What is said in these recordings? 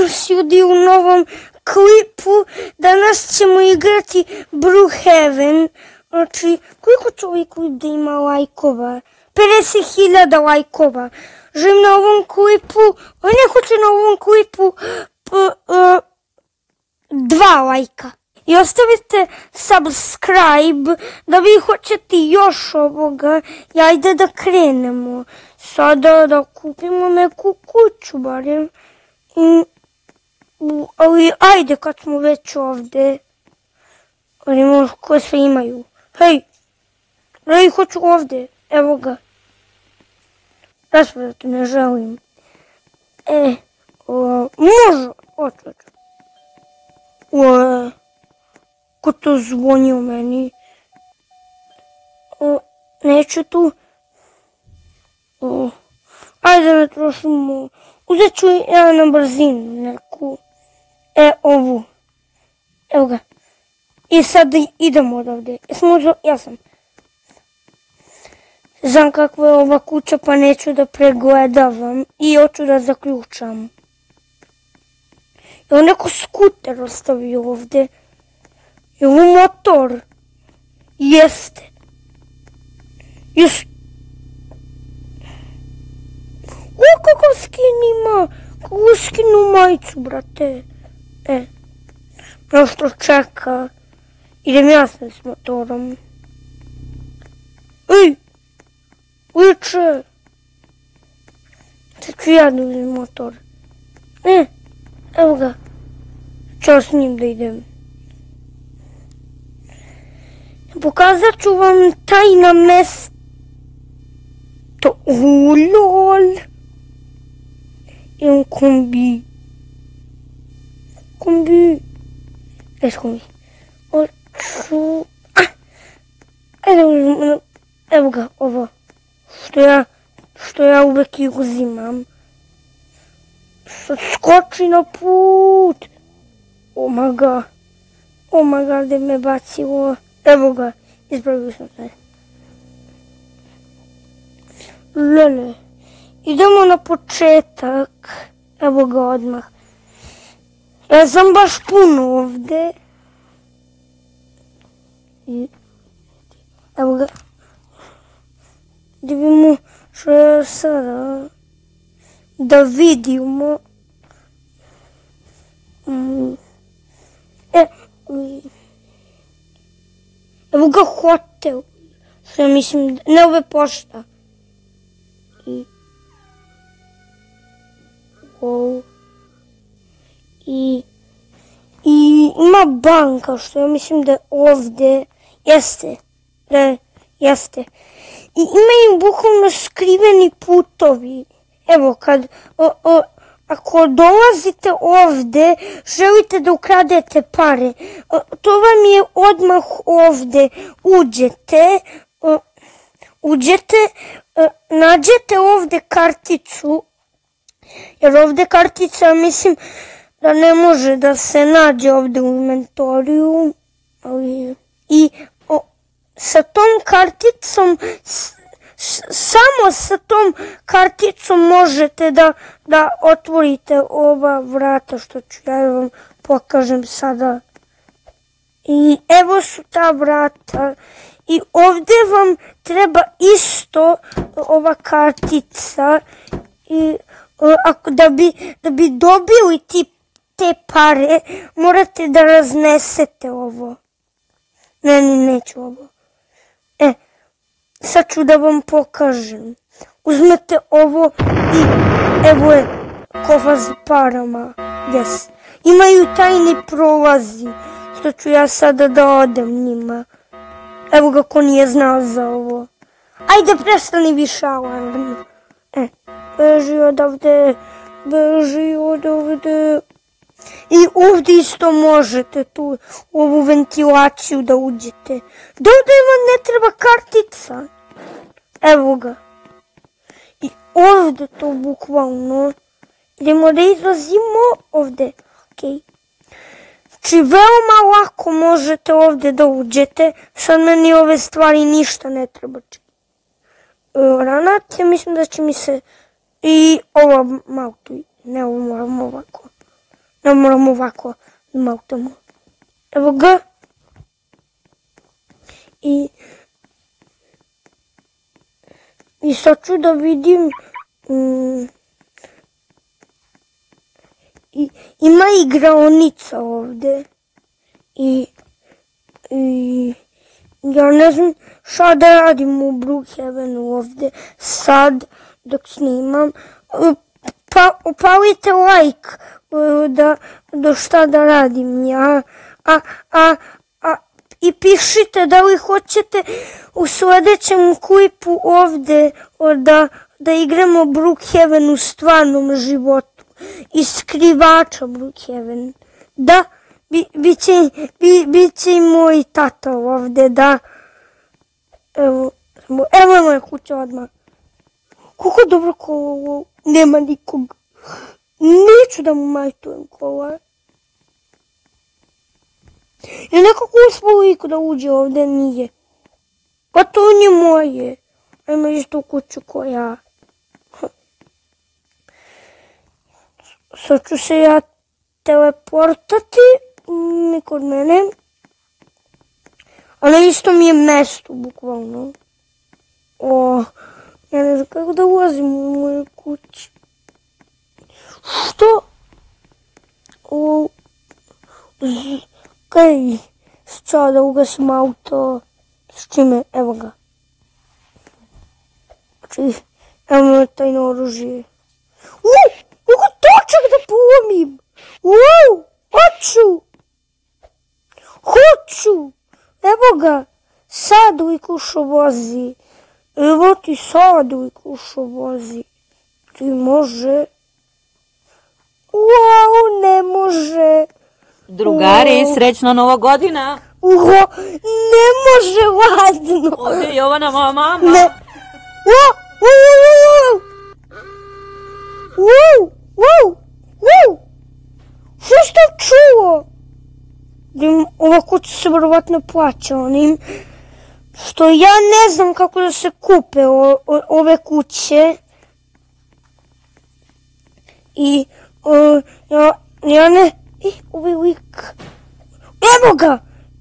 danas ljudi u novom klipu. Danas ćemo igrati Brookhaven. Znači, koliko će ovaj klip da ima lajkova? 50.000 lajkova. Želim na ovom klipu, neko će na ovom klipu 2 lajka. I ostavite subscribe da vi hoćete još ovoga. I ajde da krenemo. Sada da kupimo neku kuću barem. Ali ajde kad smo već ovdje. Ali možda koje sve imaju. Hej, hoću ovdje. Evo ga. Raspredati ne želim. Može. Oću. Ko to zvoni u meni? Neću tu. Ajde ne trošimo. Uzet ću ja na brzinu neku. Ovu. Evo ga. I sad idemo odavde. Ja sam. Znam kakva je ova kuća pa neću da pregledavam. I hoću da zaključam. Evo neko skuter ostavio ovdje. Je ovo motor? Jeste. Kakav skin ima? Kakvu skinu majicu, brate? Prosto čeka. Idem ja sam s motorom. Uče. Sad ću ja da uzem motor. Evo ga. Ću s njim da idem. Pokazat ću vam tajna mesto. Lol. Imam kombi. Kombi. Oću. Ajde uzim. Evo ga, ovo. Što ja uvek i uzimam. Sad skoči na put. Oh my god, gdje me bacilo. Evo ga, ispravio sam se. Lele. Idemo na početak. Evo ga odmah. Ja sam baš puno ovdje. Evo ga. Da vidimo što je sada. Da vidimo. Evo ga hotel. Što mislim, ne ove pošta. I ima banka što ja mislim da je ovdje. Jeste. Jeste. I imaju bukvalno skriveni putovi. Evo ako dolazite ovdje, želite da ukradete pare, to vam je odmah ovdje. Uđete, nađete ovdje karticu, jer ovdje kartica mislim da ne može da se nađe ovdje u inventoriju. I sa tom karticom, samo sa tom karticom možete da otvorite ova vrata što ću ja vam pokažem sada. I evo su ta vrata. I ovdje vam treba isto ova kartica. I da bi dobili te pare, morate da raznesete ovo. Neću ovo. Sad ću da vam pokažem. Uzmete ovo i evo je kofa s parama. Yes. Imaju tajni prolazi, što ću ja sada da odem njima. Evo ga ko nije znao za ovo. Ajde prestani više alarm. Beži odavde. I ovdje isto možete tu ovu ventilaciju da uđete. Da ovdje vam ne treba kartica. Evo ga. I ovdje to bukvalno. Idemo da izlazimo ovdje. Znači veoma lako možete ovdje da uđete. Sad meni ove stvari ništa ne treba. Granat, ja mislim da će mi se... I ovo malo tu, ne ovo moram ovako. Ne moramo ovako maltamo. Evo ga. I sad ću da vidim. Ima igraonica ovde. I ja ne znam šta da radim u Brookhavenu ovde sad dok snimam. Pa upalite like da šta da radim ja. I pišite da li hoćete u sledećem klipu ovde da igramo Brookhaven u stvarnom životu. I skrivača Brookhaven. Da, bit će i moj tata ovde, da. Evo je moja kuća odmah. Kako dobro kola, nema nikog. Neću da mu majtujem kola. Je nekako uspalo iko da uđe ovde, nije. Pa to nije moje. A ima isto kuću koja. Sad ću se ja teleportati kod mene. Ali isto mi je mesto, bukvalno. Ja ne znam kako da ulazim u moju kuću. Što? Kaj? Što da ugasim auto? S čime? Evo ga. Znači, evo me tajno oružje. Mogu točak da polomim. Hoću. Evo ga. Sad uvijek ušo vozi. Evo ti sad uvijek ušo vozi. Ti može. Ne može. Drugari, srećna Nova godina. Ne može ladno. Ovdje je Jovana, moja mama. Što ste čuo? Ova kuća se verovatno plaća onim što ja ne znam kako da se kupe ove kuće. I ja ne... Ovaj lik... Evo ga!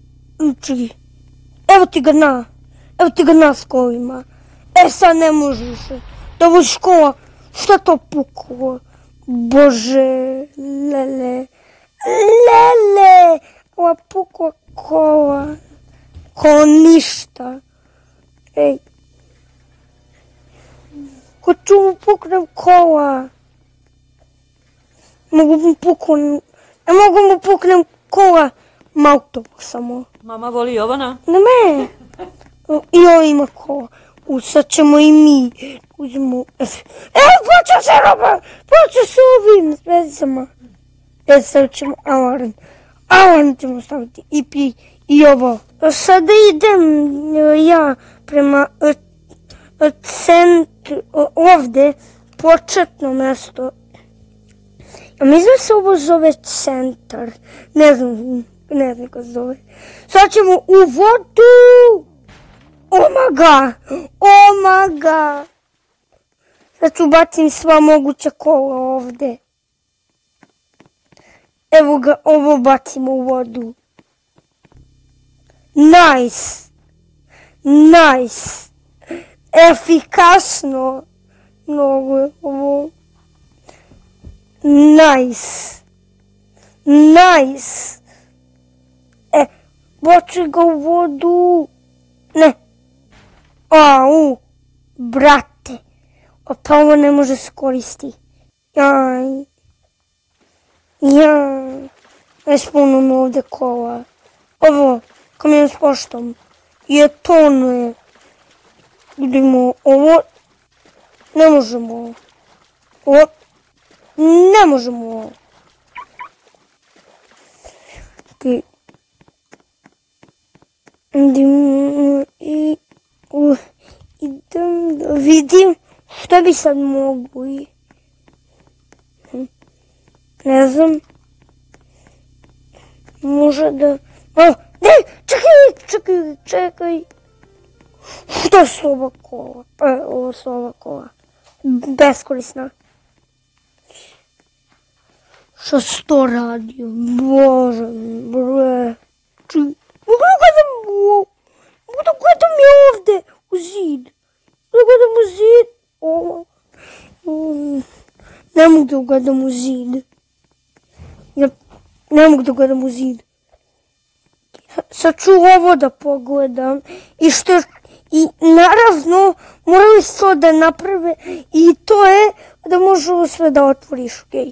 Evo ti ga na s kolima. Sad ne možeš. Da bu škola. Šta to puklo? Bože, lele. Ova pukla kola. Ko ništa. Ej. Hoću mu puknem kola. Ne mogu mu puknem kola. Malto samo. Mama voli Jovana? Ne. I ovo ima kola. Sad ćemo i mi. Uzmemo. Počeo se roba. Počeo se ovim zvezdama. Sad ćemo alarm. Alarm ćemo staviti. I ovo. Sada idem ja prema centru. Ovde. Početno mesto. Mislim se ovo zove centar. Ne znam kako se zove. Sad ćemo u vodu. Omaga. Sad ću bacim sva moguća kola ovde. Evo ga, ovo bacimo u vodu. Nice. Efikasno. Mnogo je ovo. Nice. Bači ga u vodu. Ne. Brate. Pa ovo ne može se koristi. Jaj. Već puno ovde kola. Ovo, kamion s poštom. Je tonuje. Vidimo ovo. Ne možemo. Ne možemo. Idem da vidim šta bi sad mogu. Ne znam. Može da... Čekaj. Što su ova kola? Ovo su ova kola. Beskorisna. Što si to radio? Bože, bre. Mogu da gledam je ovde u zid. Da gledam u zid. Ne mogu da gledam u zid. Ne mogu da gledam u zid. Sad ću ovo da pogledam. I naravno morali su to da naprave i to je da može ovo sve da otvoriš, okej.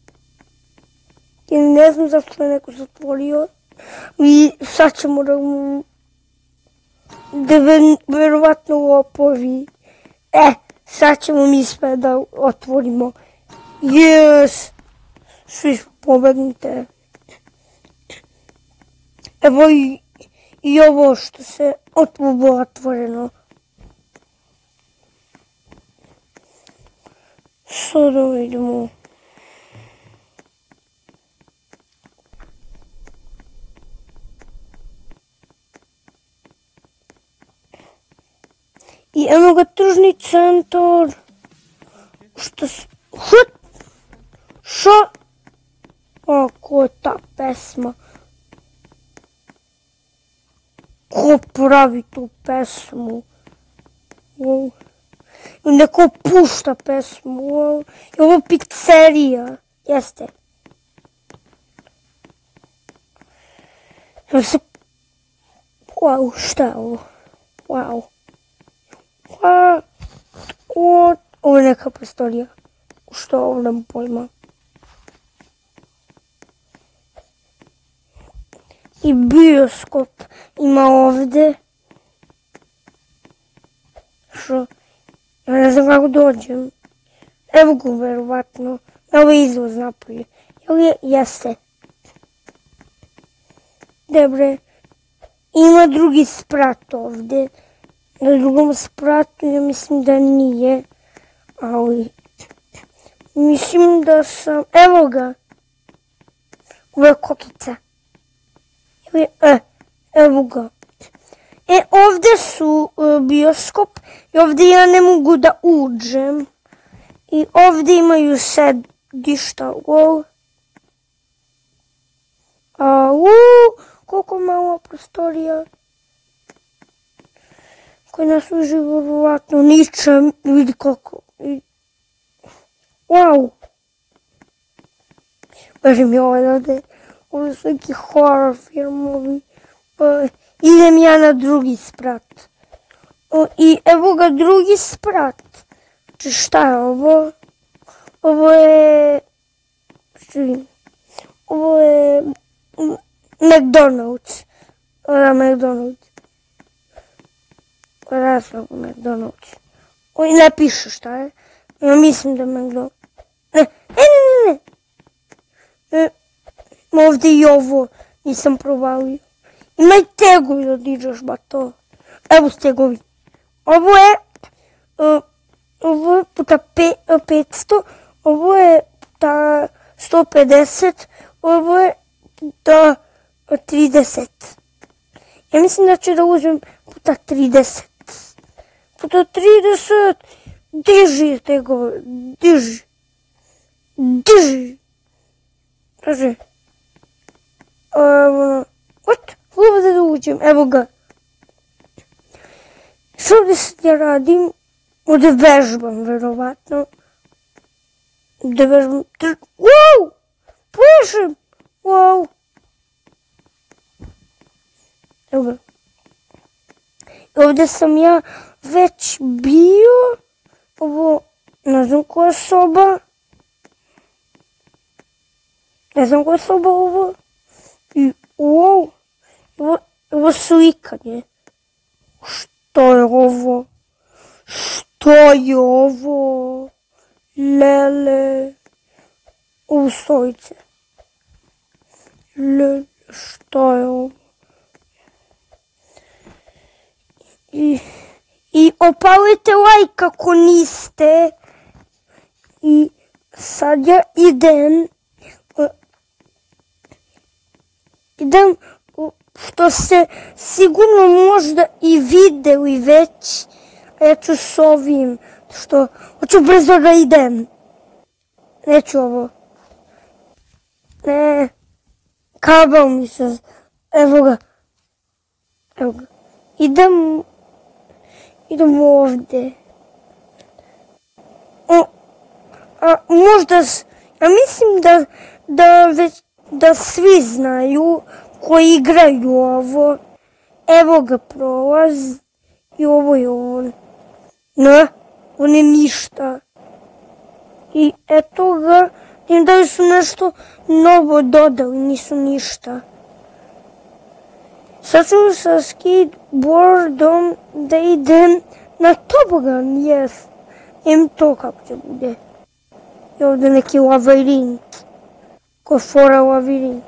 Ja ne znam zašto je neko zatvorio i sad ćemo da verovatno lopovi. Sad ćemo mi sve da otvorimo. Yes! Svi pobegnite. Evo i ovo što se otvoreno. Sada vidimo. I evo ga tržni centar. Šta? Ko je ta pesma? Ko pravi tu pesmu? Neko pušta pesmu. Je ovo pizzerija? Jeste. Wow, šta je ovo? Wow. Ovo je neka prostorija. Što je ovo, nemam pojma. I bioskop ima ovde. Što? Ja ne znam kako dođem. Evo ga verovatno. Evo je izlaz napolje. Jeste. Dobre. Ima drugi sprat ovde. Na drugom spratu ja mislim da nije. Ali mislim da sam... Evo ga. Ovo je kokica. Evo ga. Ovde su bioskop i ovde ja ne mogu da uđem. I ovde imaju sedišta. Koliko malo prostorija. Koji nas uživo verovatno ničem. Vidi koliko. Wow. Baži mi ovdje. Ovo su neki horror filmovi. Idem ja na drugi sprat. I evo ga drugi sprat. Šta je ovo? Ovo je McDonald's. McDonald's. McDonald's. Ne piše šta je. Ja mislim da McDonald's. Ne. Ovdje i ovo nisam provalio. Ima i tegovi da dižeš ba to. Evo stegovi. Ovo je puta 500. Ovo je puta 150. Ovo je puta 30. Ja mislim da ću da uzmem puta 30. Puta 30. Diži tegovi. Diži. Kaže. Ovdje da uđem, evo ga. Što ovdje sad ja radim? Ovdje vežbam, verovatno. Ovdje vežbam. Wow! Plešem! Wow! Evo ga. Ovdje sam ja već bio. Ovo, ne znam koja soba. Ne znam koja soba ovo. I wow. Ovo slikanje. Što je ovo? Što je ovo? Lele. Ovo stolice. Lele. Što je ovo? I opalite like ako niste. I sad ja idem. Što ste sigurno možda i videli već, a ja ću s ovim, što hoću brzo da idem. Neću ovo. kabel mi se, evo ga, idem ovdje. Možda, ja mislim da svi znaju koji igraju ovo. Evo ga prolaz i ovo je on. Ne, on je ništa. I eto ga, da li su nešto novo dodali, nisu ništa. Sad ću sa skateboardom da idem na tobogan, jes. Idem to kako će bude. I ovdje neki lavirint. Ko fora lavirint.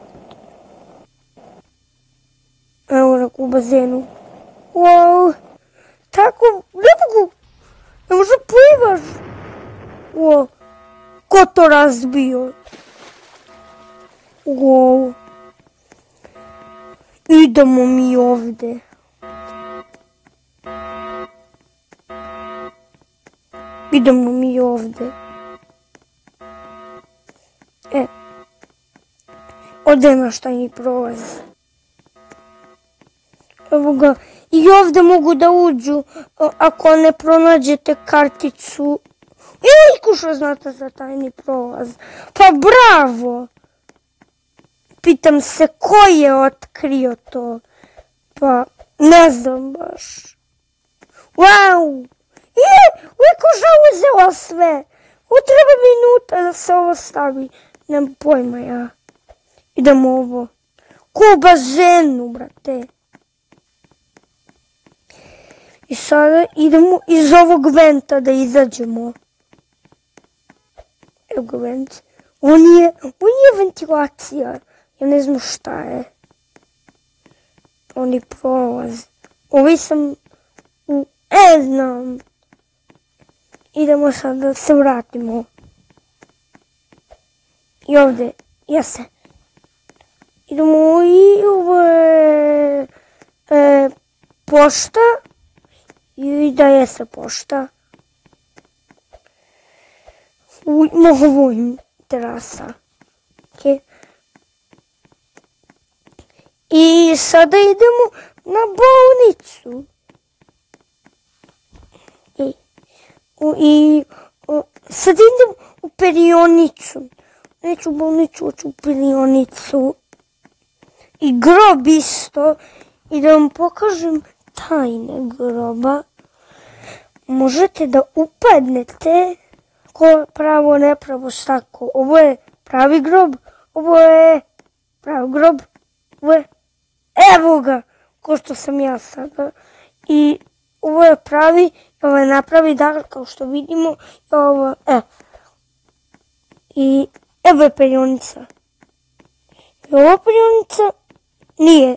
Evo na u bazenu. Wow. Tako, ne mogu. Ne možda plivaš. Wow. Ko to razbio? Wow. Idemo mi ovdje. Idemo mi ovdje. Ovdje je naš tajni prolaz. Evo ga. I ovdje mogu da uđu ako ne pronađete karticu. Ili što znate za tajni prolaz. Pa bravo! Pitam se ko je otkrio to. Pa ne znam baš. Wow! Uvijek uzela sve. Treba minuta da se ovo stavi. Nemam pojma ja. Idemo ovo. Ko u bazenu, brate. I sada idemo iz ovog venta da izađemo. Evo ga vent. On je ventilacija. Ja ne znam šta je. On je prolaz. Ovi sam ne znam. Idemo sad da se vratimo. I ovdje, jeste. Idemo i ovo je pošta. I da jeste pošta. Ovo je terasa. Okay. I sada idemo na bolnicu. I sad idem u perionicu. Neću u bolnicu, hoću u perionicu. I grob isto. I da vam pokažem tajne groba. Možete da upadnete. Ko pravo, nepravo, stako. Ovo je pravi grob. Ovo je pravi grob. Ovo je, evo ga, ko što sam ja sada. I ovo je pravi, ovo je napravi, dakle, kao što vidimo. Ovo, I evo je perionica. I ova perionica nije.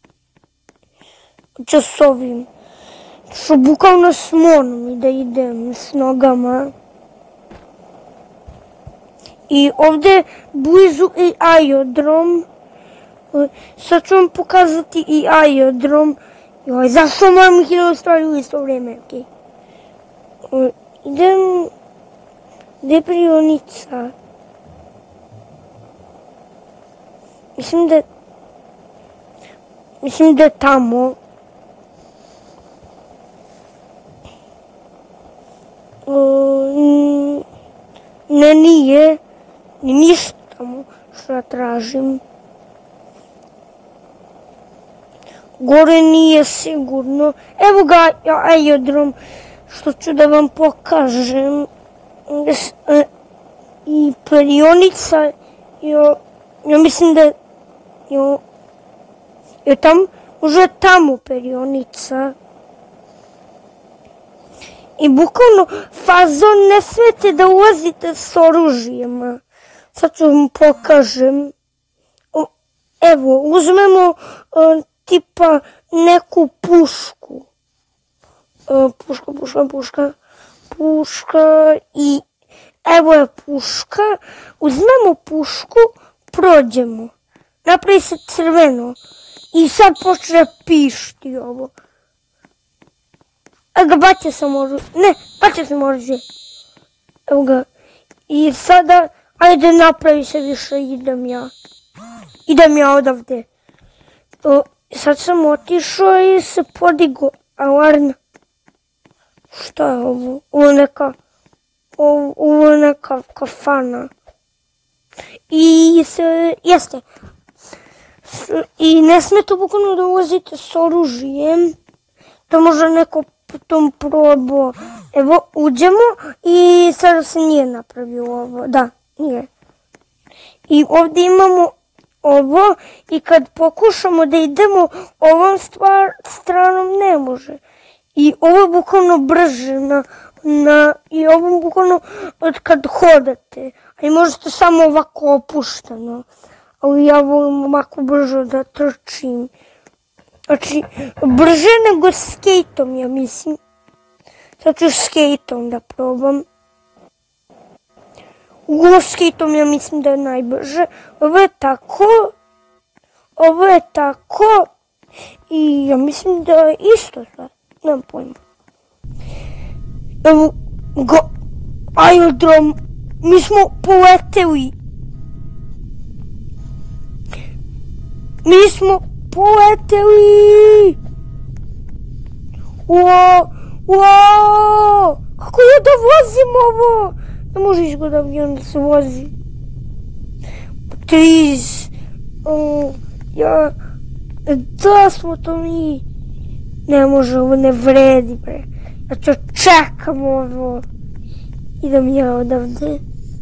Če s ovim. Što bukavno s monom da idem s nogama. I ovdje blizu i aerodrom. Sad ću vam pokazati i aerodrom. Zašto moram hiljadu stvari u isto vrijeme? Idem... Gdje je perionica? Mislim da je tamo. Ne, nije. Ni ništa tamo što ja tražim. Gore nije sigurno. Evo ga aerodrom što ću da vam pokažem. I perionica. Ja mislim da je tamo, možda je tamo perionica. I bukvalno fazon ne smijete da ulazite s oružjima. Sad ću vam pokažem. Evo, uzmemo tipa neku pušku. Puška i evo je puška. Uzmemo pušku, prođemo. Napravi se crveno. I sad počne pišti ovo. Evo ga, bacio sam oružje. Ne, bacio sam oružje. Evo ga. I sada, ajde napravi se više, idem ja. Idem ja odavde. Sad sam otišao i se podigo alarm. Šta je ovo? Ovo je neka kafana. Jeste. I ne smijete bukvalno da ulazite s oružjem. Da može neko potom probao. Evo, uđemo i sada se nije napravio ovo. Da, nije. I ovdje imamo ovo i kad pokušamo da idemo ovom stranom ne može. I ovo je bukvalno brže i ovo je bukvalno od kad hodate. A i možete samo ovako opušteno. Ali ja volim ovako brže da trčim. Znači, brže nego skejtom, ja mislim. Sad ću skejtom da probam. Ovo skejtom ja mislim da je najbrže. Ovo je tako. I ja mislim da je isto sad. Nemam pojma. Evo ga, aerodrom. Mi smo poleteli. Kako ja da vozim ovo? Ne može izgleda avion da se vozi. Da smo to mi. Ne može, ovo ne vredi, bre. Ja ću čekam ovo. Idem ja odavde.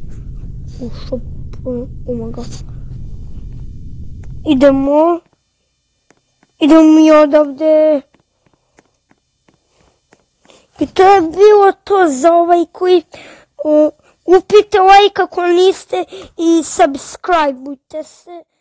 Idemo mi odavde. I to je bilo to za ovaj koji upite like ako niste i subscribeujte se.